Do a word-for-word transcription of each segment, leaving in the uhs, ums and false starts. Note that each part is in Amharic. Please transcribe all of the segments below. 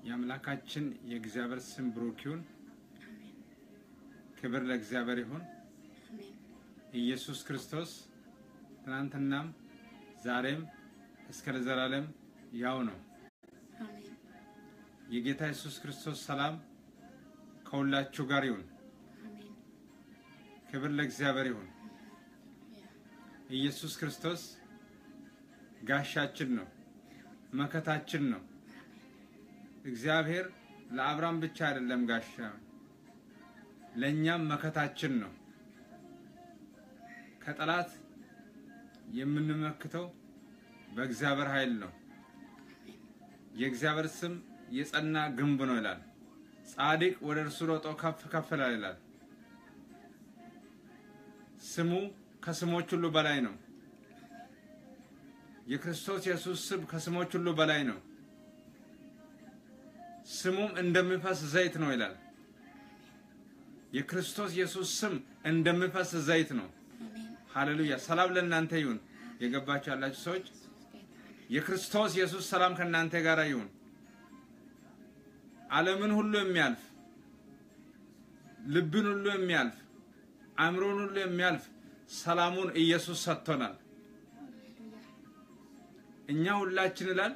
ያምላካችን የእግዚአብሔር ስም ብሩክ ይሁን አሜን ክብር ለእግዚአብሔር ይሁን አሜን ኢየሱስ ክርስቶስ ትናንትናም ዛሬም እስከ ለዘላለም ያው ነው አሜን የጌታ ኢየሱስ ክርስቶስ ሰላም ከሁላችሁ ጋር ይሁን አሜን ክብር ለእግዚአብሔር ይሁን ኢየሱስ ክርስቶስ ጋሻችን ነው መከታችን ነው እግዚአብሔር ለአብራም ብቻ አይደለም ጋሻ ለኛም መከታችን ነው ከጠላት የምንመክተው በእግዚአብሔር ኃይል ነው የእግዚአብሔር ስም የጸና ግንብ ነው ይላል ጻድቅ ወደ እርሱ ሮጦ ከፍ ከፍ ይላል ስሙ ከስሞች ሁሉ በላይ ነው የክርስቶስ ኢየሱስ ስም ከስሞች ሁሉ በላይ ነው ስሙም እንደሚፈስ ዘይት ነው ይላል የክርስቶስ ኢየሱስ ስም እንደሚፈስ ዘይት ነው አሜን ሃሌሉያ ሰላም ለእናንተ ይሁን የገባችሁ ያላችሁ ሰዎች የክርስቶስ ኢየሱስ ሰላም ከእናንተ ጋር ይሁን ዓለምን ሁሉ የሚያልፍ ልብን ሁሉ የሚያልፍ አእምሮን ሁሉ የሚያልፍ ሰላሙን ኢየሱስ ሰጥቶናል እኛ ሁላችን ይላል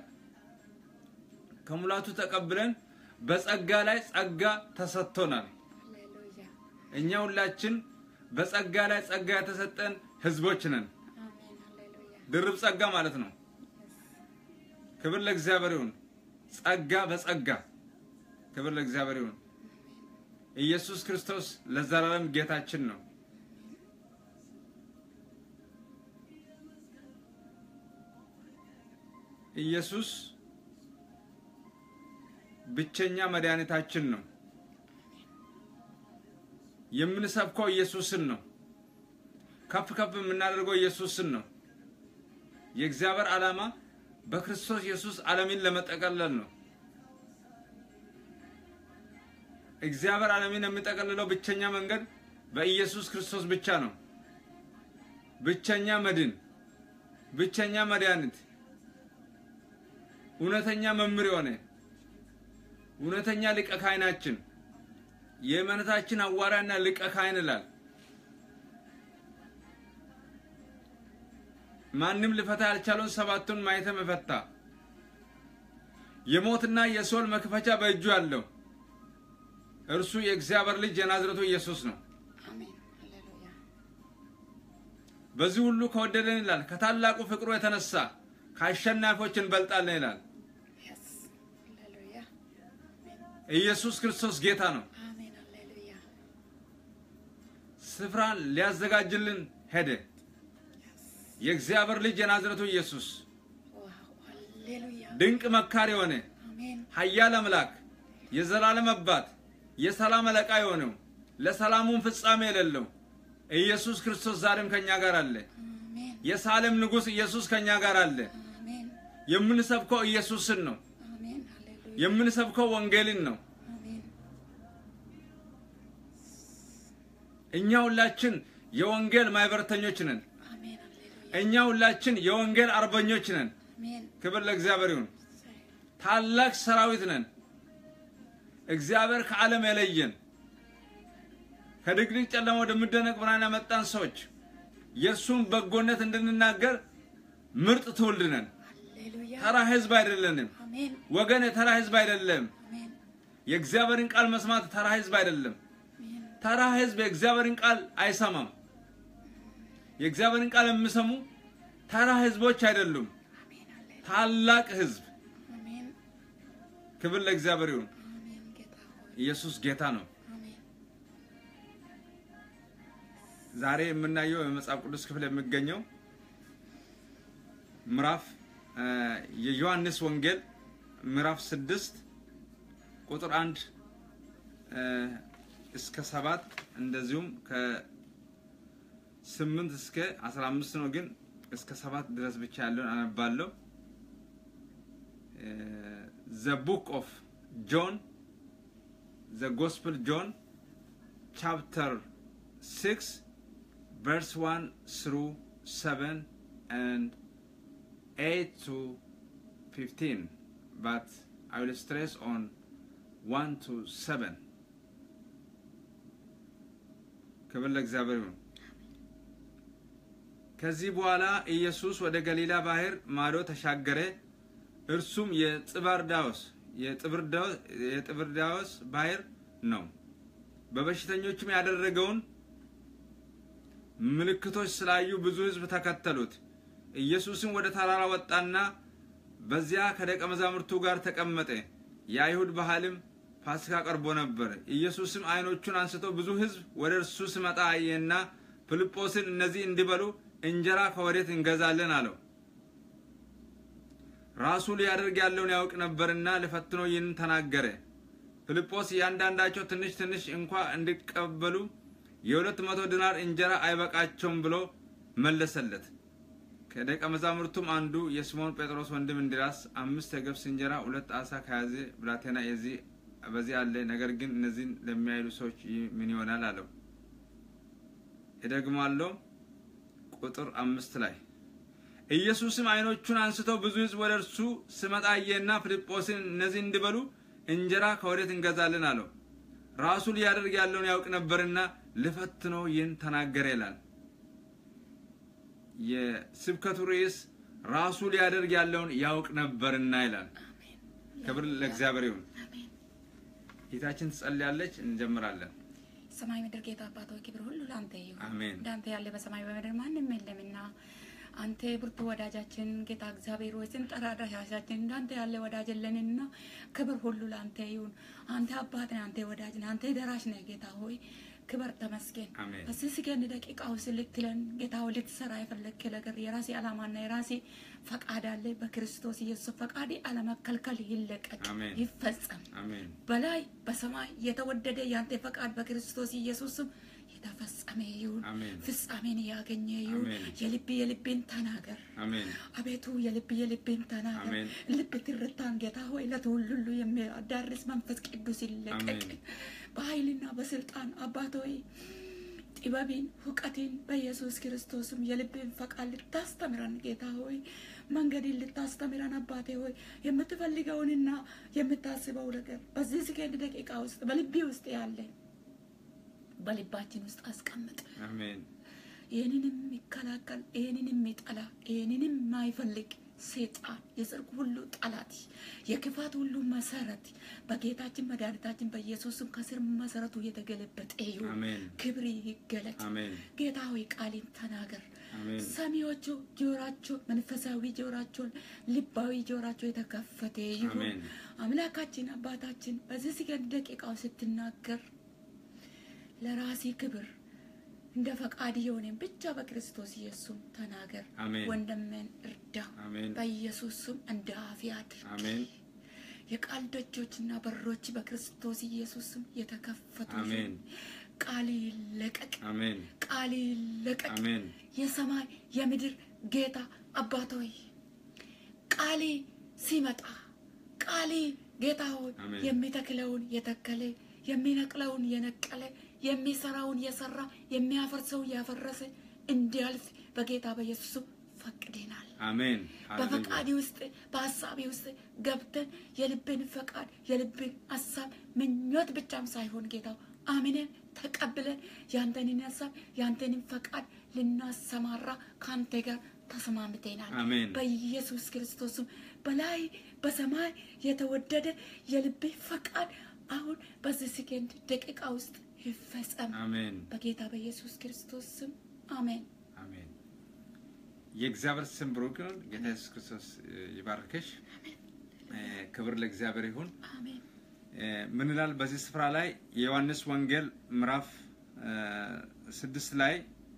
ከሙላቱ ተቀብለን በጸጋ ላይ ጸጋ ተሰጥቶናል ሃሌሉያ እኛ ሁላችን በጸጋ ላይ ጸጋ ተሰጠን ህዝቦች ነን አሜን ሃሌሉያ ድርብ ጸጋ ማለት ነው ክብር ለእግዚአብሔር ይሁን ጸጋ በጸጋ ክብር ለእግዚአብሔር ይሁን ኢየሱስ ክርስቶስ ለዘላለም ጌታችን ነው ኢየሱስ ብቸኛ መድኃኒታችን ነው የምንሰብከው ኢየሱስን ነው ከፍ ከፍ የምናደርገው ኢየሱስን ነው የእግዚአብሔር ዓላማ በክርስቶስ ኢየሱስ ዓለምን ለመጠቅለል ነው እግዚአብሔር ዓለምን የሚጠቅልለው ብቸኛ መንገድ በኢየሱስ ክርስቶስ ብቻ ነው ብቸኛ መድን ብቸኛ መድኃኒት እውነተኛ መምህር ሆነ እውነተኛ ሊቀ ካህናችን የእምነታችን አዋራና ሊቀ ካህን ይላል ማንንም ሊፈታ ያልቻለውን ሰባቱን ማይተም ፈታ የሞትና የሶል መክፈቻ በእጁ አለው እርሱ የእግዚአብሔር ልጅ የናዝሬቱ ኢየሱስ ነው አሜን ሃሌሉያ በዚህ ሁሉ ከወደደን ይላል ከታላቁ ፍቅሩ የተነሳ ካሸናፊዎች እንበልጣለን ይላል ኢየሱስ ክርስቶስ ጌታ ነው አሜን ሃሌሉያ ስፍራን ሊያዘጋጅልን ሄደ የእግዚአብሔር ልጅ የናዝሬቱ ኢየሱስ ዋው ሃሌሉያ ድንቅ መካሪ ሆነ አሜን ኃያል አምላክ የዘላለም አባት የሰላም አለቃ የሆነው ለሰላሙም ፍጻሜ የሌለው ኢየሱስ ክርስቶስ ዛሬም ከኛ ጋር አለ አሜን የሳሌም ንጉስ ኢየሱስ ከኛ ጋር አለ አሜን የምንሰብከው ኢየሱስን ነው አሜን ሃሌሉያ የምንሰብከው ወንጌልን ነው አሜን እኛ ሁላችን የወንጌል ማይበርተኞች ነን አሜን ሃሌሉያ እኛ ሁላችን የወንጌል አርበኞች ነን አሜን ክብር ለእግዚአብሔር ይሁን ታላቅ ሰራዊት ነን እግዚአብሔር ከዓለም ያለየን ከድቅድቅ ጨለማ ወደ ምደነቅ ብርሃን ያመጣን ሰዎች የሱን በጎነት እንድንናገር ምርጥ ትውልድ ነን ሃሌሉያ ተራ ህዝብ አይደለንም አሜን ወገን ተራ ህዝብ አይደለም አሜን የእግዚአብሔርን ቃል መስማት ተራ ህዝብ አይደለም አሜን ተራ ህዝብ የእግዚአብሔርን ቃል አይሰማም የእግዚአብሔርን ቃል የሚሰሙ ተራ ህዝቦች አይደሉም አሜን ሃሌሉያ ታላቅ ህዝብ አሜን ክብር ለእግዚአብሔር ይሁን አሜን ጌታ ሆይ ኢየሱስ ጌታ ነው አሜን ዛሬ የምናየው የመጽሐፍ ቅዱስ ክፍል የሚገኘው ምዕራፍ የዮሐንስ ወንጌል ምዕራፍ ስድስት ቁጥር አንድ እስከ ሰባት እንደዚሁም ከስምንት እስከ አስራ አምስት ነው ግን እስከ ሰባት ድረስ ብቻ ያለውን አነባለሁ the book of John the gospel John chapter six verse one through seven and eight to fifteen but I will stress on one to seven. ክብር ለእግዚአብሔር ይሁን። ከዚህ በኋላ ኢየሱስ ወደ ገሊላ ባህር ማዶ ተሻገረ። እርሱም የጥብርዳዎስ የጥብርዳዎስ የጥብርዳዎስ ባህር ነው። በበሽተኞችም ያደረገውን ምልክቶች ስላዩ ብዙ ሕዝብ ተከተሉት። ኢየሱስም ወደ ተራራ ወጣና በዚያ ከደቀ መዛሙርቱ ጋር ተቀመጠ። የአይሁድ ባህልም ፋሲካ ቀርቦ ነበር። ኢየሱስም አይኖቹን አንስቶ ብዙ ሕዝብ ወደ እርሱ ሲመጣ አየና ፊልጶስን እነዚህ እንዲበሉ እንጀራ ከወዴት እንገዛለን አለው። ራሱ ሊያደርግ ያለውን ያውቅ ነበርና ለፈትኖ ይህን ተናገረ። ፊልጶስ ያንዳንዳቸው ትንሽ ትንሽ እንኳን እንዲቀበሉ የሁለት መቶ ዲናር እንጀራ አይበቃቸውም ብሎ መለሰለት። ከደቀ መዛሙርቱም አንዱ የስምዖን ጴጥሮስ ወንድም እንድርያስ አምስት የገብስ እንጀራ ሁለት ዓሣ ከያዘ ብላቴና የዚህ በዚህ አለ፣ ነገር ግን እነዚህን ለሚያይሉ ሰዎች ምን ይሆናል አለው። እደግማለሁ ቁጥር አምስት ላይ ኢየሱስም አይኖቹን አንስቶ ብዙ ሕዝብ ወደ እርሱ ሲመጣ አየና ፊልጶስን እነዚህ እንዲበሉ እንጀራ ከወዴት እንገዛለን አለው። ራሱ ሊያደርግ ያለውን ያውቅ ነበርና ለፈትኖ ይህን ተናገረ ይላል። የስብከቱ ርዕስ ራሱ ሊያደርግ ያለውን ያውቅ ነበርና ይላል። ክብር ለእግዚአብሔር ይሁን። ጌታችን ትጸልያለች፣ እንጀምራለን። ሰማይ ምድር ጌታ አባት ሆይ ክብር ሁሉ ላንተ ይሁን። አሜን። እንዳንተ ያለ በሰማይ በምድር ማንም የለምና አንተ ብርቱ ወዳጃችን ጌታ እግዚአብሔር ሆይ ስንጠራ አድራሻችን እንዳንተ ያለ ወዳጅ የለንና ክብር ሁሉ ላንተ ይሁን። አንተ አባት ነህ፣ አንተ ወዳጅ ነህ፣ አንተ ደራሽ ነህ። ጌታ ሆይ ክብር ተመስገን። በዚህ ሰከንድ ደቂቃ ውስጥ ልትለን ጌታ ሆይ ልትሰራ የፈለክ ነገር የራሴ ዓላማና የራሴ ፈቃድ አለ። በክርስቶስ ኢየሱስ ፈቃድ አለመከልከል ይለቀቅ ይፈጸም። አሜን። በላይ በሰማይ የተወደደ ያንተ ፈቃድ በክርስቶስ ኢየሱስ የተፈጸመ ይሁን። ፍጻሜን ያገኘ ይሁን። የልብ የልብን ተናገር። አሜን። አቤቱ የልብ የልብን ተናገር። ልብ ትርታን ጌታ ሆይ ለሁሉ የሚያዳርስ መንፈስ ቅዱስ ይለቀቅ በኃይልና በስልጣን አባት ሆይ ጥበብን ሁቀትን በኢየሱስ ክርስቶስም የልብን ፈቃድ ልታስተምረን ጌታ ሆይ መንገድን ልታስተምረን አባቴ ሆይ የምትፈልገውንና የምታስበው ነገር በዚህ ሰከንድ ደቂቃ ውስጥ በልቤ ውስጥ ያለ በልባችን ውስጥ አስቀምጥ። አሜን። ይሄንንም ይከላከል፣ ይሄንንም ይጠላ፣ ይሄንንም ማይፈልግ ሰይጣን የጽድቅ ሁሉ ጠላት የክፋት ሁሉ መሰረት በጌታችን መድኃኒታችን በኢየሱስም ከስር መሰረቱ የተገለበጠ ይሁን። ክብር ይገለጥ። ጌታ ሆይ ቃልን ተናገር። ሰሚዎቹ ጆሮአቸው መንፈሳዊ ጆሮአቸው ልባዊ ጆሮአቸው የተከፈተ ይሁን። አምላካችን አባታችን በዚህ ሰከንድ ደቂቃው ስትናገር ለራሴ ክብር እንደ ፈቃድ የሆነን ብቻ በክርስቶስ ኢየሱስ ተናገር። ወንድሜን እርዳ በኢየሱስም እንደ አፍ ያድርግ። አሜን። የቃል ደጆችና በሮች በክርስቶስ ኢየሱስም የተከፈቱ ይሁን። ቃል ይለቀቅ። አሜን። ቃል ይለቀቅ። አሜን። የሰማይ የምድር ጌታ አባት ሆይ ቃል ሲመጣ ቃል ጌታ ሆይ የሚተክለውን የተከለ የሚነቅለውን የነቀለ የሚሰራውን የሰራ የሚያፈርሰው ያፈረሰ እንዲያልፍ በጌታ በኢየሱስ ፈቅደናል። አሜን። በፈቃድ ውስጥ በሐሳብ ውስጥ ገብተን የልብን ፈቃድ የልብን ሐሳብ ምኞት ብቻም ሳይሆን ጌታው አሜን ተቀብለን ያንተን ሐሳብ ያንተን ፈቃድ ልናሰማራ ካንተ ጋር ተስማምተናል። በኢየሱስ ክርስቶስ በላይ በሰማይ የተወደደ የልብ ፈቃድ አሁን በዚህ ሰከንድ ደቂቃ ውስጥ ይፈጸም። አሜን። በጌታ በኢየሱስ ክርስቶስ ስም አሜን። አሜን። የእግዚአብሔር ስም ብሩክ ይሁን። ጌታ ኢየሱስ ክርስቶስ ይባርክሽ። ክብር ለእግዚአብሔር ይሁን። አሜን። ምን ይላል በዚህ ስፍራ ላይ የዮሐንስ ወንጌል ምዕራፍ ስድስት ላይ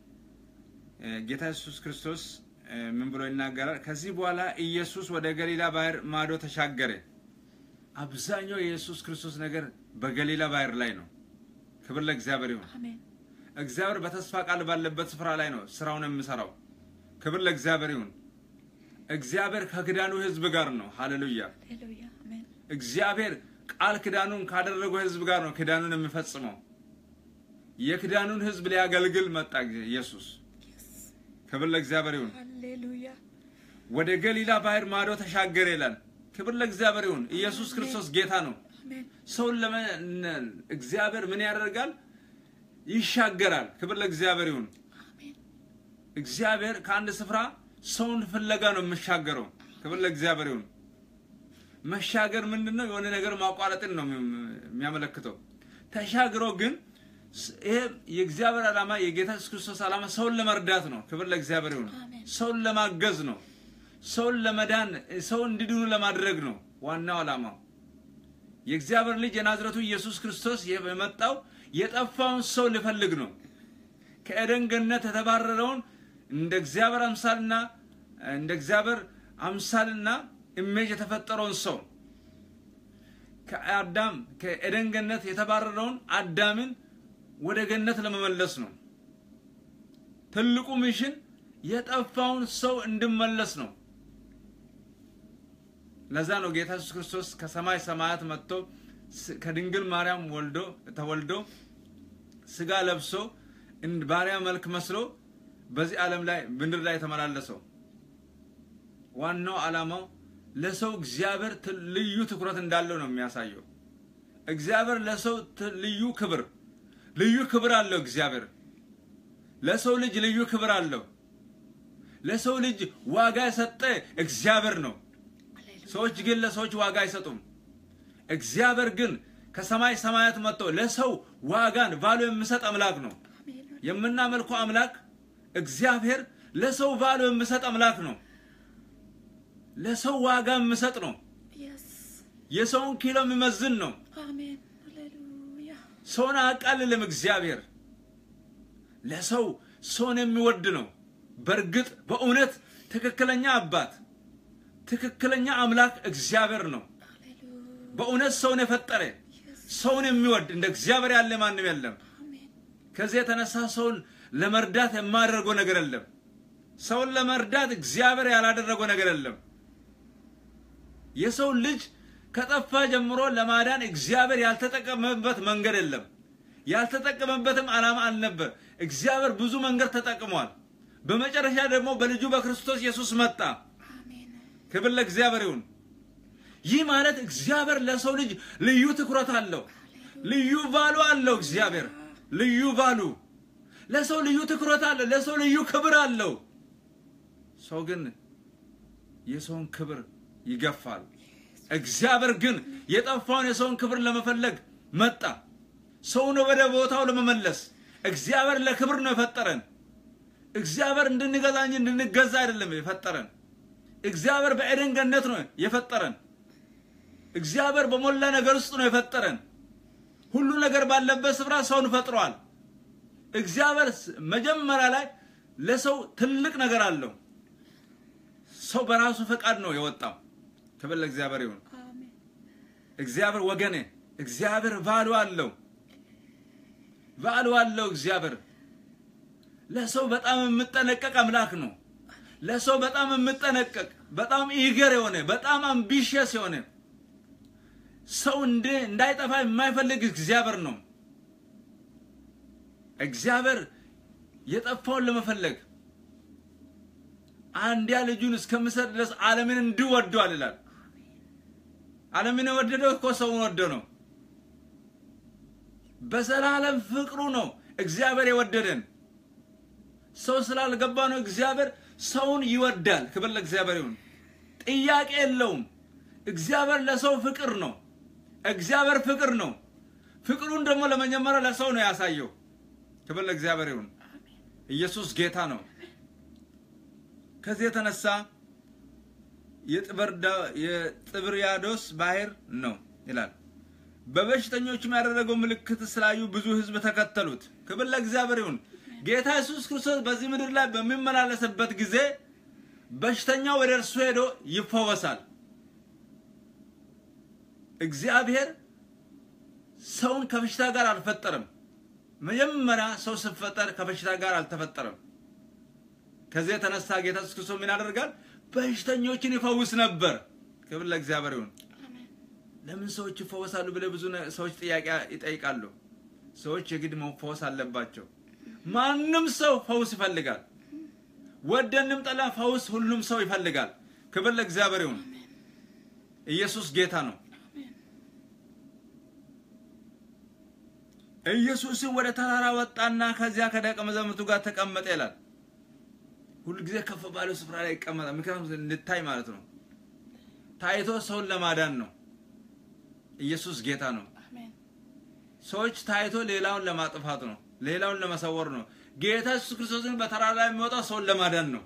ጌታ ኢየሱስ ክርስቶስ ምን ብሎ ይናገራል? ከዚህ በኋላ ኢየሱስ ወደ ገሊላ ባህር ማዶ ተሻገረ። አብዛኛው የኢየሱስ ክርስቶስ ነገር በገሊላ ባህር ላይ ነው። ክብር ለእግዚአብሔር ይሁን። አሜን። እግዚአብሔር በተስፋ ቃል ባለበት ስፍራ ላይ ነው ስራውን የሚሰራው። ክብር ለእግዚአብሔር ይሁን። እግዚአብሔር ከክዳኑ ህዝብ ጋር ነው። ሃሌሉያ ሃሌሉያ። አሜን። እግዚአብሔር ቃል ክዳኑን ካደረገው ህዝብ ጋር ነው ክዳኑን የሚፈጽመው። የክዳኑን ህዝብ ሊያገልግል መጣ ኢየሱስ። ክብር ለእግዚአብሔር ይሁን። ሃሌሉያ። ወደ ገሊላ ባህር ማዶ ተሻገረ ይላል። ክብር ለእግዚአብሔር ይሁን ኢየሱስ ክርስቶስ ጌታ ነው ሰው ለመ እግዚአብሔር ምን ያደርጋል ይሻገራል ክብር ለእግዚአብሔር ይሁን እግዚአብሔር ከአንድ ስፍራ ሰውን ፍለጋ ነው የሚሻገረው ክብር ለእግዚአብሔር ይሁን መሻገር ምንድነው የሆነ ነገር ማቋረጥን ነው የሚያመለክተው ተሻግሮ ግን ይሄ የእግዚአብሔር ዓላማ የጌታ ኢየሱስ ክርስቶስ ዓላማ ሰውን ለመርዳት ነው ክብር ለእግዚአብሔር ይሁን ሰውን ለማገዝ ነው ሰውን ለመዳን ሰውን እንዲድኑ ለማድረግ ነው ዋናው ዓላማው የእግዚአብሔር ልጅ የናዝሬቱ ኢየሱስ ክርስቶስ የመጣው የጠፋውን ሰው ሊፈልግ ነው ከኤደን ገነት የተባረረውን እንደ እግዚአብሔር አምሳልና እንደ እግዚአብሔር አምሳልና ኢሜጅ የተፈጠረውን ሰው ከአዳም ከኤደን ገነት የተባረረውን አዳምን ወደ ገነት ለመመለስ ነው ትልቁ ሚሽን የጠፋውን ሰው እንድመለስ ነው ለዛ ነው ጌታ ኢየሱስ ክርስቶስ ከሰማይ ሰማያት መጥቶ ከድንግል ማርያም ወልዶ ተወልዶ ስጋ ለብሶ እንደ ባሪያ መልክ መስሎ በዚህ ዓለም ላይ ምድር ላይ ተመላለሰው ዋናው ዓላማው ለሰው እግዚአብሔር ልዩ ትኩረት እንዳለው ነው የሚያሳየው እግዚአብሔር ለሰው ልዩ ክብር ልዩ ክብር አለው እግዚአብሔር ለሰው ልጅ ልዩ ክብር አለው ለሰው ልጅ ዋጋ የሰጠ እግዚአብሔር ነው ሰዎች ግን ለሰዎች ዋጋ አይሰጡም እግዚአብሔር ግን ከሰማይ ሰማያት መጥቶ ለሰው ዋጋን ቫልዩ የሚሰጥ አምላክ ነው የምናመልከው አምላክ እግዚአብሔር ለሰው ቫልዩ የሚሰጥ አምላክ ነው ለሰው ዋጋ የሚሰጥ ነው የሰውን ኪሎ የሚመዝን ነው አሜን ሃሌሉያ ሰውን አቃልልም እግዚአብሔር ለሰው ሰውን የሚወድ ነው በርግጥ በእውነት ትክክለኛ አባት ትክክለኛ አምላክ እግዚአብሔር ነው በእውነት ሰውን የፈጠረ ሰውን የሚወድ እንደ እግዚአብሔር ያለ ማንም የለም ከዚህ የተነሳ ሰውን ለመርዳት የማያደርገው ነገር የለም ሰውን ለመርዳት እግዚአብሔር ያላደረገው ነገር የለም የሰው ልጅ ከጠፋ ጀምሮ ለማዳን እግዚአብሔር ያልተጠቀመበት መንገድ የለም ያልተጠቀመበትም ዓላማ አልነበር እግዚአብሔር ብዙ መንገድ ተጠቅሟል በመጨረሻ ደግሞ በልጁ በክርስቶስ ኢየሱስ መጣ አሜን ክብር ለእግዚአብሔር ይሁን ይህ ማለት እግዚአብሔር ለሰው ልጅ ልዩ ትኩረት አለው ልዩ ቫሉ አለው እግዚአብሔር ልዩ ቫሉ ለሰው ልዩ ትኩረት አለው ለሰው ልዩ ክብር አለው ሰው ግን የሰውን ክብር ይገፋል እግዚአብሔር ግን የጠፋውን የሰውን ክብር ለመፈለግ መጣ ሰውን ወደ ቦታው ለመመለስ እግዚአብሔር ለክብር ነው የፈጠረን እግዚአብሔር እንድንገዛኝ እንድንገዛ አይደለም የፈጠረን እግዚአብሔር በኤደን ገነት ነው የፈጠረን እግዚአብሔር በሞላ ነገር ውስጥ ነው የፈጠረን ሁሉ ነገር ባለበት ስፍራ ሰውን ፈጥሯል እግዚአብሔር መጀመሪያ ላይ ለሰው ትልቅ ነገር አለው ሰው በራሱ ፈቃድ ነው የወጣው ክብር ለእግዚአብሔር ይሁን አሜን እግዚአብሔር ወገኔ እግዚአብሔር ቫሉ አለው ቫሉ አለው እግዚአብሔር ለሰው በጣም የምጠነቀቅ አምላክ ነው ለሰው በጣም የምጠነቀቅ በጣም ኢገር የሆነ በጣም አምቢሽየስ የሆነ ሰው እንደ እንዳይጠፋ የማይፈልግ እግዚአብሔር ነው እግዚአብሔር የጠፋውን ለመፈለግ አንዲያ ልጁን እስከምሰጥ ድረስ ዓለምን እንዲወደዋል ይላል ዓለምን የወደደው እኮ ሰውን ወደ ነው በዘላለም ፍቅሩ ነው እግዚአብሔር የወደደን ሰው ስላልገባ ነው እግዚአብሔር ሰውን ይወዳል ክብር ለእግዚአብሔር ይሁን ጥያቄ የለውም እግዚአብሔር ለሰው ፍቅር ነው እግዚአብሔር ፍቅር ነው ፍቅሩን ደግሞ ለመጀመሪያ ለሰው ነው ያሳየው ክብር ለእግዚአብሔር ይሁን ኢየሱስ ጌታ ነው ከዚህ የተነሳ የጥበርዳ የጥብርያዶስ ባህር ነው ይላል በበሽተኞችም ያደረገው ምልክት ስላዩ ብዙ ህዝብ ተከተሉት ክብር ለእግዚአብሔር ይሁን ጌታ ኢየሱስ ክርስቶስ በዚህ ምድር ላይ በሚመላለስበት ጊዜ በሽተኛው ወደ እርሱ ሄዶ ይፈወሳል እግዚአብሔር ሰውን ከበሽታ ጋር አልፈጠረም መጀመሪያ ሰው ሲፈጠር ከበሽታ ጋር አልተፈጠረም ከዚህ የተነሳ ጌታ ኢየሱስ ክርስቶስ ምን ያደርጋል በሽተኞችን ይፈውስ ነበር ክብር ለእግዚአብሔር ይሁን ለምን ሰዎች ይፈወሳሉ ብለ ብዙ ሰዎች ጥያቄ ይጠይቃሉ ሰዎች የግድ መፈወስ አለባቸው ማንንም ሰው ፈውስ ይፈልጋል ወደንም ጠላ ፈውስ ሁሉም ሰው ይፈልጋል ክብር ለእግዚአብሔር ይሁን ኢየሱስ ጌታ ነው። ኢየሱስ ወደ ተራራ ወጣና ከዚያ ከደቀ መዛሙርቱ ጋር ተቀመጠ ይላል። ሁሉ ጊዜ ከፍ ባለው ስፍራ ላይ ይቀመጣል። ምክንያቱም እንድታይ ማለት ነው። ታይቶ ሰውን ለማዳን ነው። ኢየሱስ ጌታ ነው። አሜን። ሰዎች ታይቶ ሌላውን ለማጥፋት ነው፣ ሌላውን ለመሰወር ነው። ጌታ ኢየሱስ ክርስቶስን በተራራ ላይ የሚወጣው ሰውን ለማዳን ነው።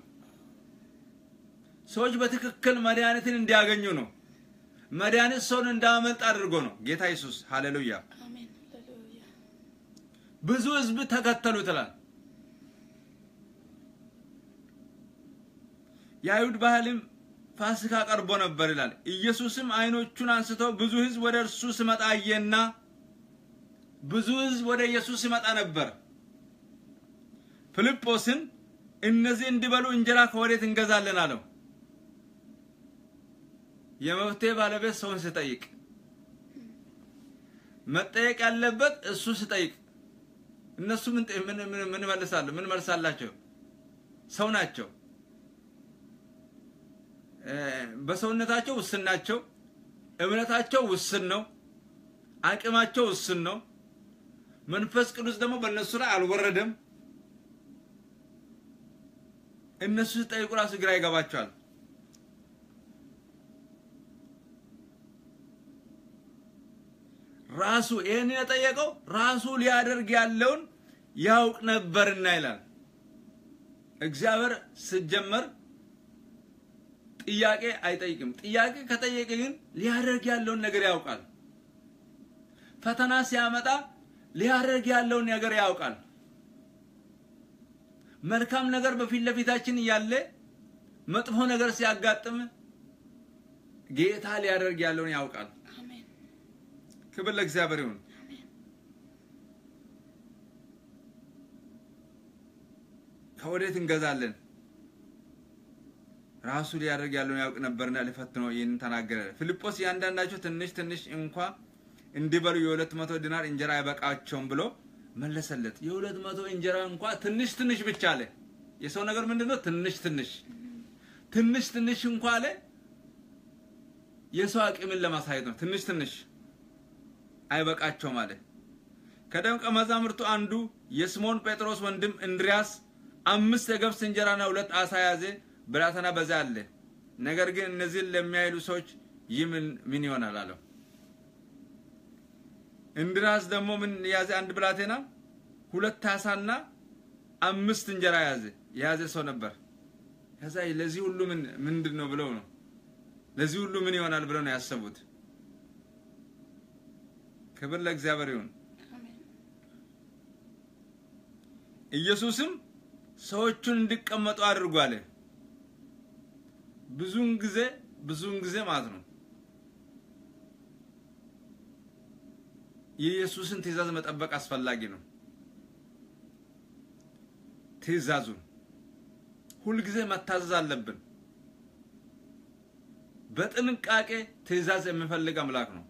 ሰዎች በትክክል መድኃኒትን እንዲያገኙ ነው። መድኃኒት ሰውን እንዳመልጥ አድርጎ ነው ጌታ ኢየሱስ። ሃሌሉያ አሜን። ሃሌሉያ። ብዙ ህዝብ ተከተሉት ይላል። የአይሁድ ባህልም ፋሲካ ቀርቦ ነበር ይላል። ኢየሱስም አይኖቹን አንስቶ ብዙ ህዝብ ወደ እርሱ ሲመጣ አየና፣ ብዙ ህዝብ ወደ ኢየሱስ ሲመጣ ነበር። ፊልጶስን እነዚህ እንዲበሉ እንጀራ ከወዴት እንገዛለን አለው። የመፍትሄ ባለቤት ሰውን ሲጠይቅ መጠየቅ ያለበት እሱ ሲጠይቅ፣ እነሱ ምን ምን ምን መልሳሉ? ምን መልሳላቸው? ሰው ናቸው። በሰውነታቸው ውስን ናቸው። እምነታቸው ውስን ነው። አቅማቸው ውስን ነው። መንፈስ ቅዱስ ደግሞ በእነሱ ላይ አልወረደም። እነሱ ሲጠይቁ ራሱ ግራ ይገባቸዋል። ራሱ ይሄን የጠየቀው ራሱ ሊያደርግ ያለውን ያውቅ ነበርና ይላል። እግዚአብሔር ሲጀመር ጥያቄ አይጠይቅም። ጥያቄ ከጠየቀ ግን ሊያደርግ ያለውን ነገር ያውቃል። ፈተና ሲያመጣ ሊያደርግ ያለውን ነገር ያውቃል። መልካም ነገር በፊት ለፊታችን ያለ መጥፎ ነገር ሲያጋጥም ጌታ ሊያደርግ ያለውን ያውቃል። አሜን። ክብር ለእግዚአብሔር ይሁን። አሜን። ከወዴት እንገዛለን? ራሱ ሊያደርግ ያለውን ያውቅ ነበርና ለፈትነው ይሄን ተናገረ። ፊልጶስ ያንዳንዳቸው ትንሽ ትንሽ እንኳን እንዲበሉ የሁለት መቶ ዲናር እንጀራ አይበቃቸውም ብሎ መለሰለት። የሁለት መቶ እንጀራ እንኳን ትንሽ ትንሽ ብቻ አለ። የሰው ነገር ምንድነው? ትንሽ ትንሽ ትንሽ ትንሽ እንኳን አለ። የሰው አቅምን ለማሳየት ነው። ትንሽ ትንሽ አይበቃቸውም አለ። ከደቀ መዛሙርቱ አንዱ የስምዖን ጴጥሮስ ወንድም እንድርያስ አምስት የገብስ እንጀራና ሁለት ዓሣ ያዘ። ብላቴና በዛ አለ። ነገር ግን እነዚህን ለሚያይሉ ሰዎች ይህ ምን ምን ይሆናል አለው። እንድርያስ ደግሞ ምን ያዘ? አንድ ብላቴና ሁለት ዓሣና አምስት እንጀራ ያዘ ያዘ ሰው ነበር። ከዛ ለዚህ ሁሉ ምን ምንድነው ብለው ነው ለዚህ ሁሉ ምን ይሆናል ብለው ነው ያሰቡት። ክብር ለእግዚአብሔር ይሁን። አሜን። ኢየሱስም ሰዎቹን እንዲቀመጡ አድርጎ አለ። ብዙን ጊዜ ብዙን ጊዜ ማለት ነው የኢየሱስን ትእዛዝ መጠበቅ አስፈላጊ ነው። ትእዛዙን ሁሉ ጊዜ መታዘዝ አለብን። በጥንቃቄ ትእዛዝ የሚፈልግ አምላክ ነው።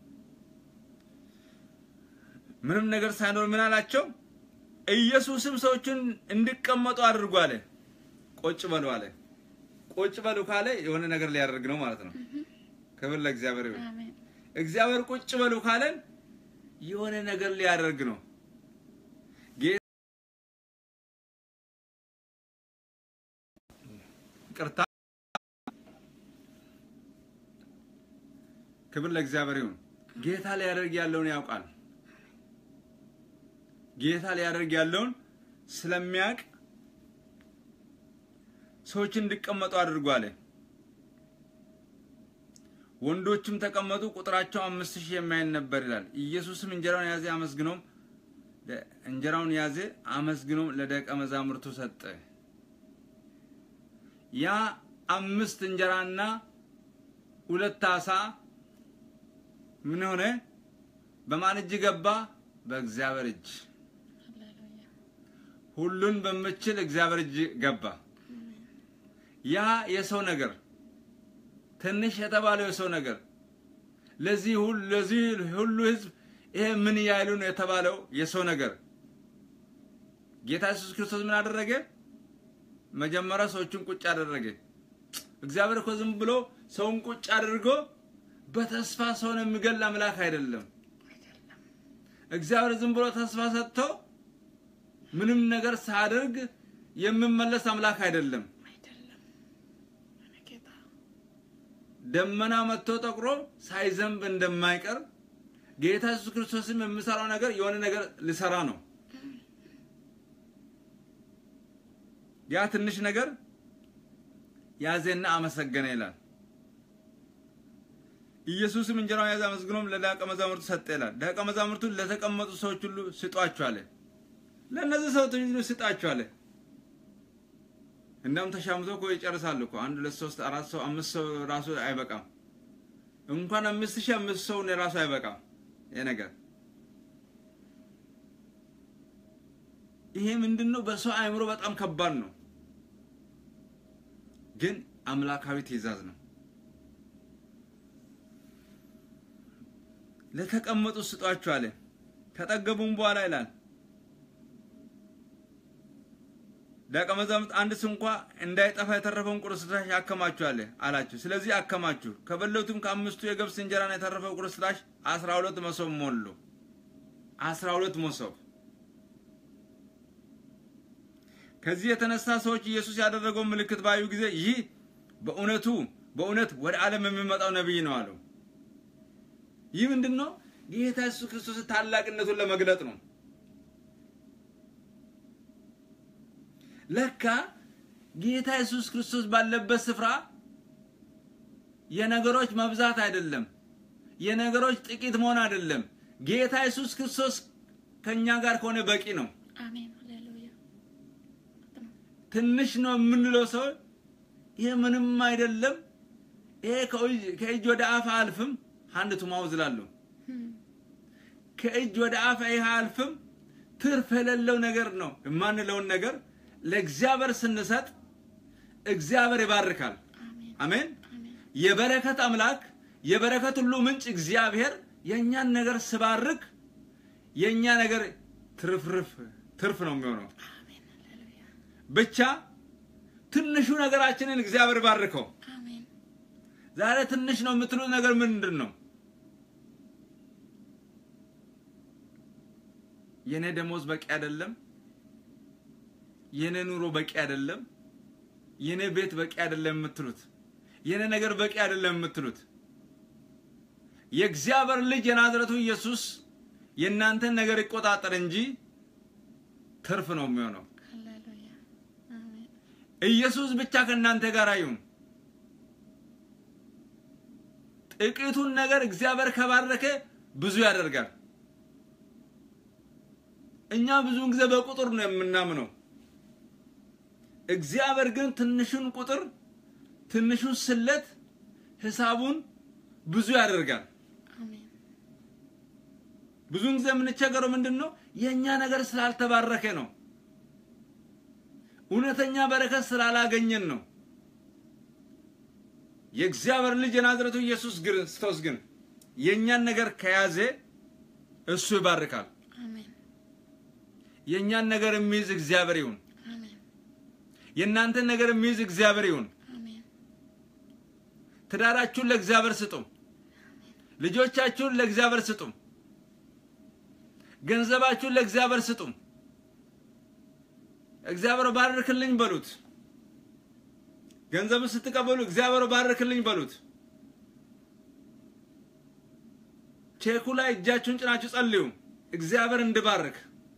ምንም ነገር ሳይኖር ምን አላቸው? ኢየሱስም ሰዎችን እንዲቀመጡ አድርጎ አለ። ቁጭ በሉ አለ። ቁጭ በሉ ካለ የሆነ ነገር ሊያደርግ ነው ማለት ነው። ክብር ለእግዚአብሔር ይሁን። አሜን። እግዚአብሔር ቁጭ በሉ ካለን የሆነ ነገር ሊያደርግ ነው። ቅርታ ክብር ለእግዚአብሔር ይሁን። ጌታ ሊያደርግ ያለውን ያውቃል። ጌታ ሊያደርግ ያለውን ስለሚያውቅ ሰዎች እንዲቀመጡ አድርጓል። ወንዶችም ተቀመጡ፣ ቁጥራቸው አምስት ሺህ የማይል ነበር ይላል። ኢየሱስም እንጀራውን ያዘ፣ አመስግኖም እንጀራውን ያዘ አመስግኖም ለደቀ መዛሙርቱ ሰጠ። ያ አምስት እንጀራና ሁለት ዓሣ ምን ሆነ? በማን እጅ ገባ? በእግዚአብሔር እጅ። ሁሉን በሚችል እግዚአብሔር እጅ ገባ። ያ የሰው ነገር ትንሽ የተባለው የሰው ነገር ለዚህ ሁሉ ለዚህ ሁሉ ህዝብ ይሄ ምን ያይሉ ነው የተባለው የሰው ነገር ጌታ ኢየሱስ ክርስቶስ ምን አደረገ? መጀመሪያ ሰዎችን ቁጭ አደረገ። እግዚአብሔር እኮ ዝም ብሎ ሰውን ቁጭ አድርጎ በተስፋ ሰውን የሚገል አምላክ አይደለም እግዚአብሔር ዝም ብሎ ተስፋ ሰጥቶ ምንም ነገር ሳያደርግ የሚመለስ አምላክ አይደለም ደመና መጥቶ ጠቁሮ ሳይዘንብ እንደማይቀር ጌታ ኢየሱስ ክርስቶስም የሚሰራው ነገር የሆነ ነገር ሊሰራ ነው ያ ትንሽ ነገር ያዘና አመሰገነ ይላል ኢየሱስም እንጀራውን ያዘ አመስግኖም ለደቀ መዛሙርቱ ሰጠ ይላል ደቀ መዛሙርቱ ለተቀመጡ ሰዎች ሁሉ ስጧቸው አለ ለነዚህ ሰዎች ሁሉ ስጣቸው አለ እንደም ተሻምቶ እኮ ይጨርሳል እኮ አንድ ሁለት ሶስት አራት ሰው አምስት ሰው ራሱ አይበቃም እንኳን አምስት ሺህ አምስት ሰው ነው ራሱ አይበቃም ይሄ ነገር ይሄ ምንድነው በሰው አይምሮ በጣም ከባድ ነው ግን አምላካዊ ትእዛዝ ነው ለተቀመጡ ስጧቸው አለ ተጠገቡም በኋላ ይላል ደቀ መዛሙርት አንድ ስንኳ እንዳይጠፋ የተረፈውን ቁርስራሽ ያከማቹ አለ አላችሁ ስለዚህ አከማቹ ከበለቱም ከአምስቱ የገብስ እንጀራና የተረፈው ቁርስራሽ አስራ ሁለት መሶብ ሞሉ አስራ ሁለት መሶብ ከዚህ የተነሳ ሰዎች ኢየሱስ ያደረገው ምልክት ባዩ ጊዜ ይህ በእውነቱ በእውነት ወደ ዓለም የሚመጣው ነብይ ነው አሉ ይህ ምንድነው ጌታ ኢየሱስ ክርስቶስ ታላቅነቱን ለመግለጥ ነው ለካ ጌታ ኢየሱስ ክርስቶስ ባለበት ስፍራ የነገሮች መብዛት አይደለም የነገሮች ጥቂት መሆን አይደለም ጌታ ኢየሱስ ክርስቶስ ከኛ ጋር ከሆነ በቂ ነው አሜን ሃሌሉያ ትንሽ ነው የምንለው ሰው ይሄ ምንም አይደለም ይሄ ከእጅ ወደ አፍ አልፍም አንድ ቱማው ዝላሉ ከእጅ ወደ አፍ አልፍም ትርፍ የሌለው ነገር ነው የማንለውን ነገር ለእግዚአብሔር ስንሰጥ እግዚአብሔር ይባርካል አሜን የበረከት አምላክ የበረከት ሁሉ ምንጭ እግዚአብሔር የኛን ነገር ሲባርክ የኛ ነገር ትርፍርፍ ትርፍ ነው የሚሆነው አሜን ሃሌሉያ ብቻ ትንሹ ነገራችንን እግዚአብሔር ባርከው አሜን ዛሬ ትንሽ ነው የምትሉት ነገር ምንድነው የኔ ደሞዝ በቂ አይደለም የኔ ኑሮ በቂ አይደለም የኔ ቤት በቂ አይደለም የምትሉት የኔ ነገር በቂ አይደለም የምትሉት የእግዚአብሔር ልጅ የናዝሬቱ ኢየሱስ የእናንተን ነገር ይቆጣጠር እንጂ ትርፍ ነው የሚሆነው ሃሌሉያ አሜን ኢየሱስ ብቻ ከእናንተ ጋር ይሁን ጥቂቱን ነገር እግዚአብሔር ከባረከ ብዙ ያደርጋል እኛ ብዙውን ጊዜ በቁጥር ነው የምናምነው እግዚአብሔር ግን ትንሹን ቁጥር ትንሹን ስለት ሂሳቡን ብዙ ያደርጋል አሜን ብዙውን ጊዜ የምንቸገረው ምንድነው የኛ ነገር ስላልተባረከ ነው እውነተኛ በረከት ስላላገኘን ነው የእግዚአብሔር ልጅ የናዝሬቱ ኢየሱስ ክርስቶስ ግን የኛን ነገር ከያዘ እሱ ይባርካል አሜን የኛን ነገር የሚይዝ እግዚአብሔር ይሁን አሜን የእናንተን ነገር የሚይዝ እግዚአብሔር ይሁን አሜን ትዳራችሁን ለእግዚአብሔር ስጡ ልጆቻችሁን ለእግዚአብሔር ስጡ ገንዘባችሁን ለእግዚአብሔር ስጡ እግዚአብሔር ባርክልኝ በሉት ገንዘብ ስትቀበሉ እግዚአብሔር ባርክልኝ በሉት ቼኩ ላይ እጃችሁን ጭናችሁ ጸልዩ እግዚአብሔር እንዲባርክ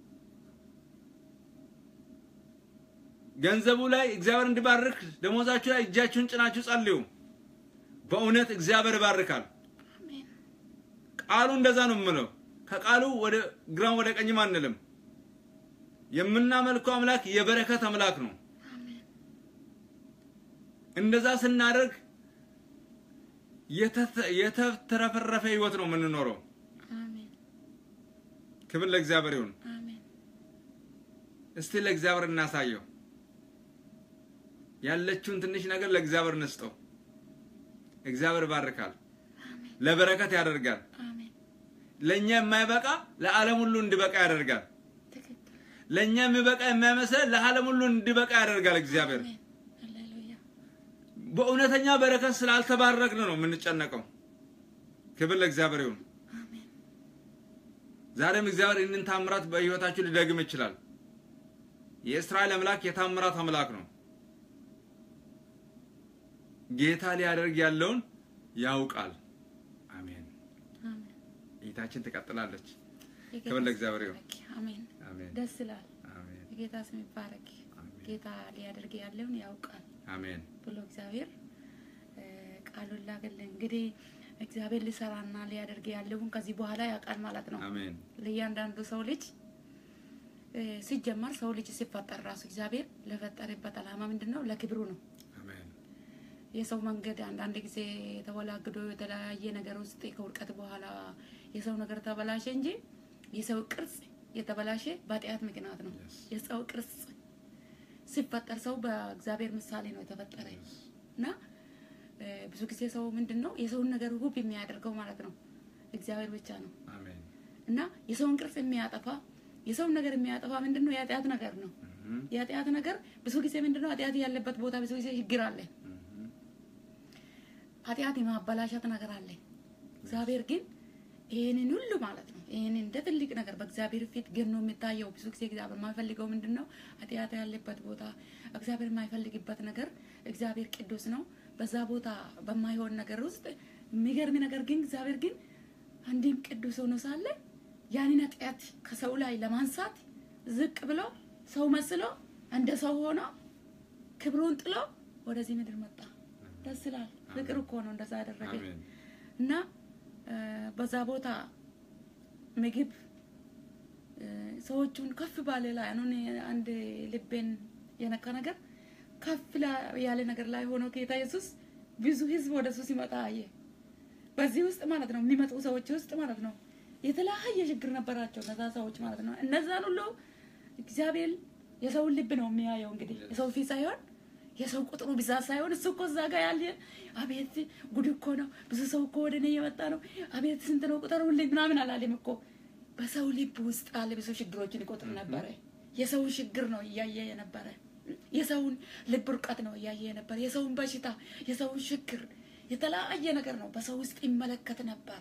ገንዘቡ ላይ እግዚአብሔር እንዲባርክ ደሞዛችሁ ላይ እጃችሁን ጭናችሁ ጸልዩ በእውነት እግዚአብሔር ይባርካል አሜን ቃሉ እንደዛ ነው የምለው ከቃሉ ወደ ግራም ወደ ቀኝም አንልም የምናመልከው አምላክ የበረከት አምላክ ነው አሜን እንደዛ ስናደርግ የተተረፈረፈ ህይወት ነው የምንኖረው አሜን ክብር ለእግዚአብሔር ይሁን አሜን እስቲ ለእግዚአብሔር እናሳየው ያለችውን ትንሽ ነገር ለእግዚአብሔር እንስጠው እግዚአብሔር ይባርካል አሜን ለበረከት ያደርጋል አሜን ለኛ የማይበቃ ለዓለም ሁሉ እንዲበቃ ያደርጋል ትክክል ለኛ የሚበቃ የማይመስል ለዓለም ሁሉ እንዲበቃ ያደርጋል እግዚአብሔር አሜን ሃሌሉያ በእውነተኛ በረከት ስላልተባረክን ነው የምንጨነቀው ክብር ለእግዚአብሔር ይሁን። አሜን። ዛሬም እግዚአብሔር ይህንን ታምራት በህይወታችሁ ሊደግም ይችላል። የእስራኤል አምላክ የታምራት አምላክ ነው። ጌታ ሊያደርግ ያለውን ያውቃል። አሜን። አሜን። ጌታችን ትቀጥላለች። ክብር ለእግዚአብሔር ይሁን። አሜን። አሜን። ደስ ይላል። አሜን። ጌታ ስም ይባረክ። ጌታ ሊያደርግ ያለውን ያውቃል። አሜን ብሎ እግዚአብሔር ቃሉን ላከልን። እንግዲህ እግዚአብሔር ሊሰራና ሊያደርግ ያለውን ከዚህ በኋላ ያውቃል ማለት ነው። አሜን። ለእያንዳንዱ ሰው ልጅ ሲጀመር ሰው ልጅ ሲፈጠር ራሱ እግዚአብሔር ለፈጠረበት ዓላማ ምንድነው? ለክብሩ ነው። አሜን። የሰው መንገድ አንዳንድ ጊዜ ተወላግዶ የተለያየ ነገር ውስጥ ከውድቀት በኋላ የሰው ነገር ተበላሸ እንጂ የሰው ቅርጽ የተበላሸ በኃጢአት ምክንያት ነው። የሰው ቅርጽ ሲፈጠር ሰው በእግዚአብሔር ምሳሌ ነው የተፈጠረ እና ብዙ ጊዜ ሰው ምንድነው የሰውን ነገር ውብ የሚያደርገው ማለት ነው እግዚአብሔር ብቻ ነው። አሜን። እና የሰውን ቅርጽ የሚያጠፋ የሰውን ነገር የሚያጠፋ ምንድነው? የኃጢአት ነገር ነው። የኃጢአት ነገር ብዙ ጊዜ ምንድነው? ኃጢአት ያለበት ቦታ ብዙ ጊዜ ችግር አለ። ኃጢአት የማበላሸት ነገር አለ። እግዚአብሔር ግን ይሄንን ሁሉ ማለት ነው ይሄንን እንደ ትልቅ ነገር በእግዚአብሔር ፊት ግን ነው የሚታየው። ብዙ ጊዜ እግዚአብሔር የማይፈልገው ምንድነው? ኃጢአት ያለበት ቦታ እግዚአብሔር የማይፈልግበት ነገር። እግዚአብሔር ቅዱስ ነው። በዛ ቦታ በማይሆን ነገር ውስጥ የሚገርም ነገር ግን እግዚአብሔር ግን አንድም ቅዱስ ሆኖ ሳለ ያንን ኃጢአት ከሰው ላይ ለማንሳት ዝቅ ብሎ ሰው መስሎ እንደ ሰው ሆኖ ክብሩን ጥሎ ወደዚህ ምድር መጣ። ደስ ይላል። ፍቅር እኮ ነው እንደዛ ያደረገ እና በዛ ቦታ ምግብ ሰዎቹን ከፍ ባለ ላይ አሁን አንድ ልቤን የነካ ነገር ከፍ ያለ ነገር ላይ ሆኖ ጌታ ኢየሱስ ብዙ ህዝብ ወደሱ ሲመጣ አየ። በዚህ ውስጥ ማለት ነው የሚመጡ ሰዎች ውስጥ ማለት ነው የተለያየ ችግር ነበራቸው እነዛ ሰዎች ማለት ነው። እነዛን ሁሉ እግዚአብሔር የሰው ልብ ነው የሚያየው። እንግዲህ የሰው ፊት ሳይሆን የሰው ቁጥሩ ብዛት ሳይሆን እሱ እኮ እዛ ጋር ያለ አቤት ጉድ እኮ ነው ብዙ ሰው እኮ ወደኔ እየመጣ ነው አቤት ስንት ነው ቁጥሩልኝ ምናምን አላለም እኮ። በሰው ልብ ውስጥ አለ ብዙ ችግሮችን ይቆጥር ነበር። የሰው ችግር ነው እያየ የነበረ። የሰውን ልብ ርቀት ነው እያየ የነበረ። የሰውን በሽታ የሰውን ችግር የተለያየ ነገር ነው በሰው ውስጥ ይመለከት ነበር።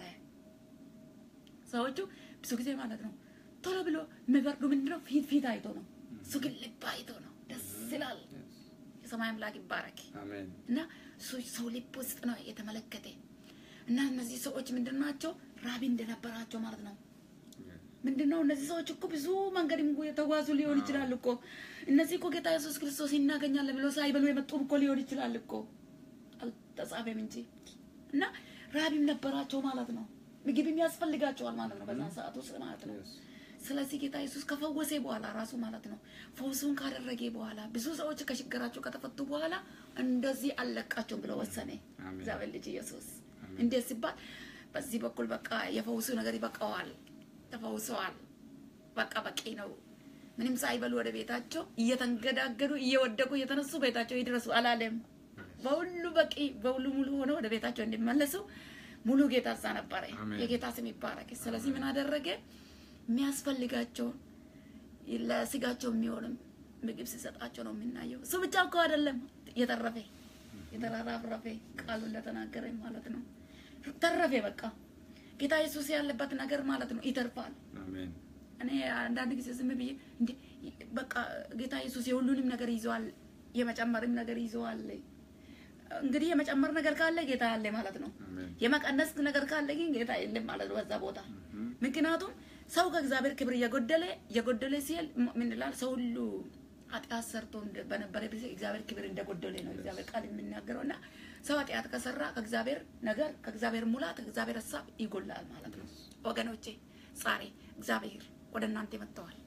ሰዎቹ ብዙ ጊዜ ማለት ነው ቶሎ ብሎ የሚበርዱ ምንድነው? ፊት ፊት አይቶ ነው። እሱ ግን ልብ አይቶ ነው። ደስ ይላል። የሰማይ አምላክ ይባረክ። አሜን። እና ሰው ልብ ውስጥ ነው የተመለከተ እና እነዚህ ሰዎች ምንድናቸው? ራቢ እንደነበራቸው ማለት ነው። ምንድነው? እነዚህ ሰዎች እኮ ብዙ መንገድ የተጓዙ ሊሆን ይችላል እኮ። እነዚህ እኮ ጌታ ኢየሱስ ክርስቶስ እናገኛለን ብለው ሳይበሉ የመጡ እኮ ሊሆን ይችላል እኮ። አልተጻፈም እንጂ እና ራቢም ነበራቸው ማለት ነው። ምግብ የሚያስፈልጋቸዋል ማለት ነው በዛ ሰዓት ውስጥ ማለት ነው። ስለዚህ ጌታ ኢየሱስ ከፈወሰ በኋላ ራሱ ማለት ነው ፈውሱን ካደረገ በኋላ ብዙ ሰዎች ከችግራቸው ከተፈቱ በኋላ እንደዚህ አለቃቸው ብሎ ወሰነ እግዚአብሔር ልጅ ኢየሱስ። እንዴት ሲባል በዚህ በኩል በቃ የፈውሱ ነገር ይበቃዋል፣ ተፈውሰዋል፣ በቃ በቂ ነው። ምንም ሳይበሉ ወደ ቤታቸው እየተንገዳገዱ እየወደቁ እየተነሱ ቤታቸው ይድረሱ አላለም። በሁሉ በቂ በሁሉ ሙሉ ሆነ ወደ ቤታቸው እንዲመለሱ ሙሉ ጌታ ዛ ነበር። የጌታ ስም ይባረክ። ስለዚህ ምን አደረገ? የሚያስፈልጋቸው ለስጋቸው የሚሆንም ምግብ ሲሰጣቸው ነው የምናየው። እሱ ብቻ እኮ አይደለም የተረፈ የተራራፈ ቃሉን ለተናገረ ማለት ነው። ተረፈ በቃ ጌታ ኢየሱስ ያለበት ነገር ማለት ነው ይተርፋል። አሜን። እኔ አንዳንድ ጊዜ ዝም ብዬ እንዴ በቃ ጌታ ኢየሱስ የሁሉንም ነገር ይዟል፣ የመጨመርም ነገር ይዟል። እንግዲህ የመጨመር ነገር ካለ ጌታ አለ ማለት ነው። የመቀነስ ነገር ካለ ግን ጌታ የለም ማለት ነው በዛ ቦታ። ምክንያቱም ሰው ከእግዚአብሔር ክብር እየጎደለ እየጎደለ ሲል ምን ይላል? ሰው ሁሉ ኃጢአት ሰርቶ በነበረ ጊዜ እግዚአብሔር ክብር እንደጎደለ ነው እግዚአብሔር ቃል የሚናገረውና ሰው ኃጢአት ከሰራ ከእግዚአብሔር ነገር ከእግዚአብሔር ሙላት ከእግዚአብሔር ሐሳብ ይጎላል ማለት ነው። ወገኖቼ ዛሬ እግዚአብሔር ወደ እናንተ መጥቷል።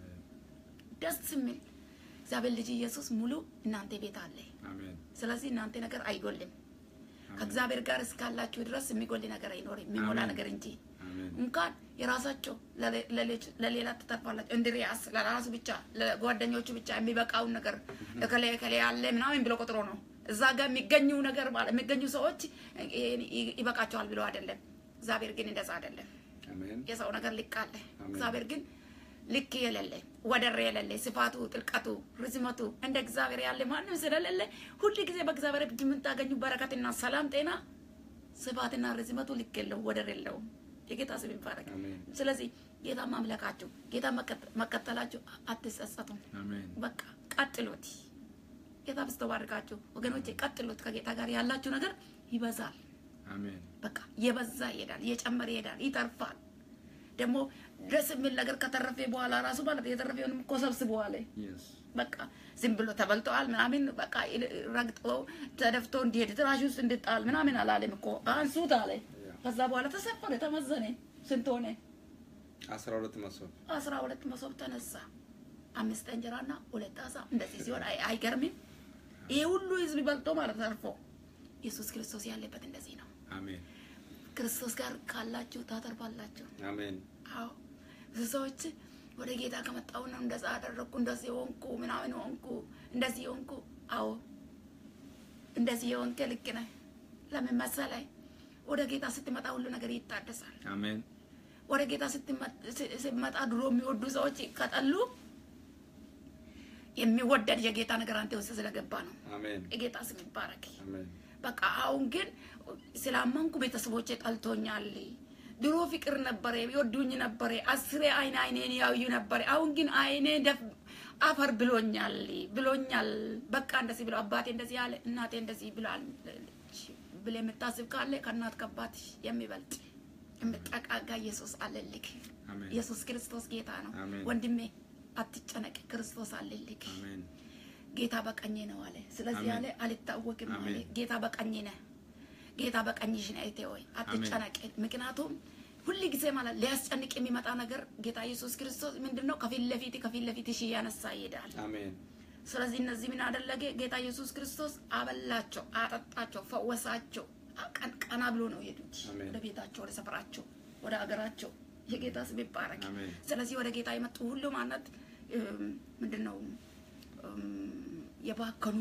ደስ የሚል እግዚአብሔር ልጅ ኢየሱስ ሙሉ እናንተ ቤት አለ። አሜን። ስለዚህ እናንተ ነገር አይጎልም። ከእግዚአብሔር ጋር እስካላችሁ ድረስ የሚጎል ነገር አይኖርም፣ የሚሞላ ነገር እንጂ። እንኳን የራሳቸው ለሌላ ተተርፋላችሁ እንድሪያስ ለራሱ ብቻ ለጓደኞቹ ብቻ የሚበቃው ነገር ለከለ ከለ ያለ ምናምን ብሎ ቆጥሮ ነው እዛ ጋር የሚገኙ ነገር ማለት የሚገኙ ሰዎች ይበቃቸዋል ብሎ አይደለም። እግዚአብሔር ግን እንደዛ አይደለም። አሜን። የሰው ነገር ልካለ እግዚአብሔር ግን ልክ የሌለ ወደር የሌለ ስፋቱ ጥልቀቱ ርዝመቱ እንደ እግዚአብሔር ያለ ማንም ስለሌለ ሁሉ ጊዜ በእግዚአብሔር እጅ የምታገኙ በረከትና ሰላም ጤና ስፋትና ርዝመቱ ልክ የለውም፣ ወደር የለውም። የጌታ ስም ይባረክ። ስለዚህ ጌታ ማምለካችሁ ጌታ መከተላችሁ አትጸጸቱም። አሜን። በቃ ቀጥሉት። ጌታ ብስተባርካችሁ ወገኖቼ ቀጥሉት። ከጌታ ጋር ያላችሁ ነገር ይበዛል። አሜን። በቃ የበዛ ይሄዳል፣ የጨመረ ይሄዳል፣ ይተርፋል። ደግሞ ደስ የሚል ነገር ከተረፈ በኋላ ራሱ ማለት የተረፈውንም እኮ ሰብስበዋል። በቃ ዝም ብሎ ተበልተዋል ምናምን በቃ ረግጦ ተደፍቶ እንዲሄድ ትራሽ ውስጥ እንድጣል ምናምን አላለም እኮ አንሱት አለ። ከዛ በኋላ ተሰፈረ፣ ተመዘነ። ስንት ሆነ? አስራ ሁለት መሶብ አስራ ሁለት መሶብ ተነሳ። አምስት እንጀራና ሁለት ዓሣ። እንደዚህ ሲሆን አይገርምም? ይሄ ሁሉ ህዝብ በልቶ ማለት ተርፎ ኢየሱስ ክርስቶስ ያለበት እንደዚህ ነው። አሜን። ክርስቶስ ጋር ካላችሁ ታተርፋላችሁ። አሜን። አዎ ሰዎች ወደ ጌታ ከመጣው ነው እንደዛ አደረኩ እንደዚህ ሆንኩ ምናምን ሆንኩ እንደዚህ ሆንኩ። አዎ እንደዚህ ሆንክ ልክ ነህ። ለምን መሰለህ? ወደ ጌታ ስትመጣ ሁሉ ነገር ይታደሳል። አሜን። ወደ ጌታ ስትመጣ ድሮ የሚወዱ ሰዎች ከጠሉ የሚወደድ የጌታ ነገር አንተ ውስጥ ስለገባ ነው። አሜን። የጌታ ስም ይባረክ። አሜን። በቃ አሁን ግን ስላመንኩ ቤተሰቦቼ ጠልቶኛል። ድሮ ፍቅር ነበር፣ ይወዱኝ ነበር፣ አስሬ አይን አይኔን ያዩ ነበር። አሁን ግን አይኔ ደፍ አፈር ብሎኛል ብሎኛል። በቃ እንደዚህ ብሎ አባቴ እንደዚህ ያለ እናቴ እንደዚህ ብሏል ብለ የምታስብ ካለ ከእናት ከአባት የሚበልጥ የምጠቃጋ ኢየሱስ አለልክ። ኢየሱስ ክርስቶስ ጌታ ነው። ወንድሜ አትጨነቅ፣ ክርስቶስ አለልክ። አሜን። ጌታ በቀኝ ነው አለ። ስለዚህ ያለ አልታወቅም አለ። ጌታ በቀኝ ነው፣ ጌታ በቀኝሽ ነው። አይቴ ወይ አትጨነቅ። ምክንያቱም ሁሉ ጊዜ ማለት ሊያስጨንቅ የሚመጣ ነገር ጌታ ኢየሱስ ክርስቶስ ምንድነው ከፊት ለፊት ከፊት ለፊትሽ ያነሳ ይሄዳል። አሜን። ስለዚህ እነዚህ ምን አደረገ? ጌታ ኢየሱስ ክርስቶስ አበላቸው፣ አጠጣቸው፣ ፈወሳቸው። ቀን ቀና ብሎ ነው የሄዱት ወደ ቤታቸው፣ ወደ ሰፈራቸው፣ ወደ አገራቸው። የጌታ ስም ይባረክ። ስለዚህ ወደ ጌታ የመጡ ሁሉ ማለት ምንድነው የባከኑ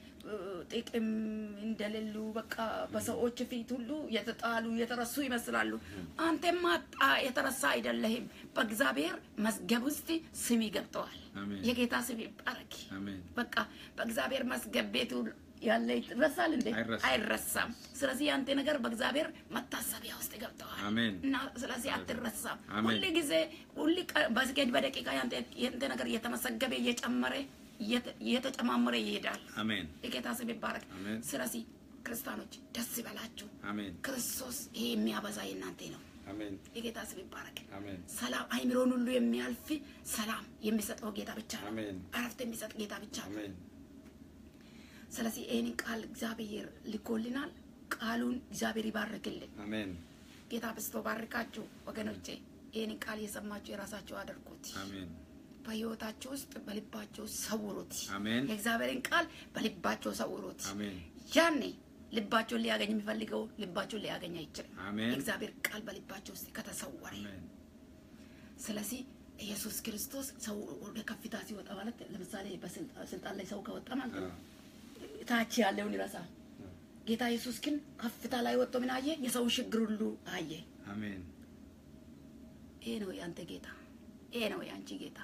ጥቅም እንደሌሉ በቃ በሰዎች ፊት ሁሉ የተጣሉ የተረሱ ይመስላሉ። አንተማ የተረሳ አይደለህም። በእግዚአብሔር መዝገብ ውስጥ ስም ይገብተዋል። የጌታ ስም ይባረክ። በቃ በእግዚአብሔር መዝገብ ቤቱ ያለ ይረሳል እንዴ? አይረሳም። ስለዚህ አንተ ነገር በእግዚአብሔር መታሰቢያ ውስጥ ገብተዋል እና ስለዚህ አትረሳም። ሁሉ ጊዜ ሁሉ በስኬት በደቂቃ ያንተ ነገር እየተመሰገበ እየጨመረ እየተጨማመረ ይሄዳል። አሜን። የጌታ ስም ይባረክ። ስለዚህ ክርስቲያኖች ደስ ይበላችሁ። አሜን። ክርስቶስ ይሄ የሚያበዛ እናንተ ነው። አሜን። የጌታ ስም ይባረክ። አሜን። ሰላም አይምሮን ሁሉ የሚያልፍ ሰላም የሚሰጠው ጌታ ብቻ ነው። አሜን። አረፍት የሚሰጥ ጌታ ብቻ ነው። አሜን። ስለዚህ ይሄን ቃል እግዚአብሔር ልኮልናል። ቃሉን እግዚአብሔር ይባርክልን። አሜን። ጌታ በስቶ ባርካችሁ ወገኖቼ። ይሄን ቃል የሰማችሁ የራሳችሁ አድርጉት። አሜን። በሕይወታችሁ ውስጥ በልባችሁ ሰውሩት። አሜን። የእግዚአብሔርን ቃል በልባችሁ ሰውሩት። አሜን። ያኔ ልባችሁን ሊያገኝ የሚፈልገው ልባችሁን ሊያገኝ አይችልም። አሜን። የእግዚአብሔር ቃል በልባችሁ ውስጥ ከተሰወረ። አሜን። ስለዚህ ኢየሱስ ክርስቶስ ሰው ወደ ከፍታ ሲወጣ ማለት ለምሳሌ በስልጣን ላይ ሰው ከወጣ ማለት ነው ታች ያለውን ይረሳል። ጌታ ኢየሱስ ግን ከፍታ ላይ ወጥቶ ምን አየ? የሰው ችግር ሁሉ አየ። አሜን። ይሄ ነው ያንተ ጌታ፣ ይሄ ነው ያንቺ ጌታ።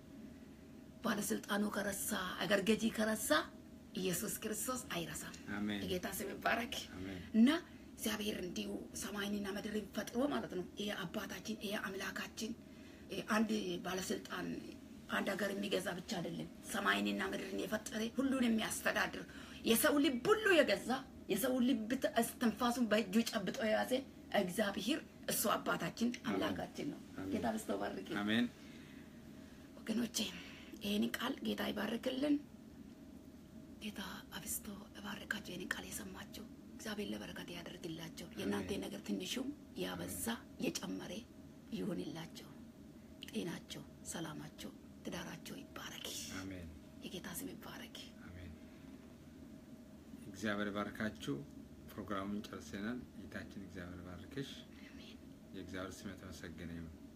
ባለስልጣኑ ከረሳ አገር ገጂ ከረሳ ኢየሱስ ክርስቶስ አይረሳም። አሜን። የጌታ ስም ይባረክ። አሜን። እና እግዚአብሔር እንዲሁ ሰማይንና ምድርን ፈጥሮ ማለት ነው ይሄ አባታችን ይሄ አምላካችን አንድ ባለስልጣን አንድ ሀገር የሚገዛ ብቻ አይደለም። ሰማይንና ምድርን የፈጠረ ሁሉን የሚያስተዳድር የሰው ልብ ሁሉ የገዛ የሰው ልብ እስትንፋሱን በእጁ ጨብጦ የያዘ እግዚአብሔር እሱ አባታችን አምላካችን ነው። ጌታ በስቶ ባርክ። አሜን። ወገኖቼ ይሄን ቃል ጌታ ይባርክልን። ጌታ አብስቶ ባርካችሁ። ይሄን ቃል የሰማችሁ እግዚአብሔር ለበረከት ያደርግላችሁ። የእናንተ ነገር ትንሹም ያበዛ የጨመረ ይሁንላችሁ። ጤናቸው፣ ሰላማቸው፣ ትዳራቸው ይባረክ። አሜን። የጌታ ስም ይባረክ። አሜን። እግዚአብሔር ባርካችሁ። ፕሮግራሙን ጨርሰናል። ጌታችን እግዚአብሔር ባርክሽ። አሜን። የእግዚአብሔር ስም የተመሰገነ ይሁን።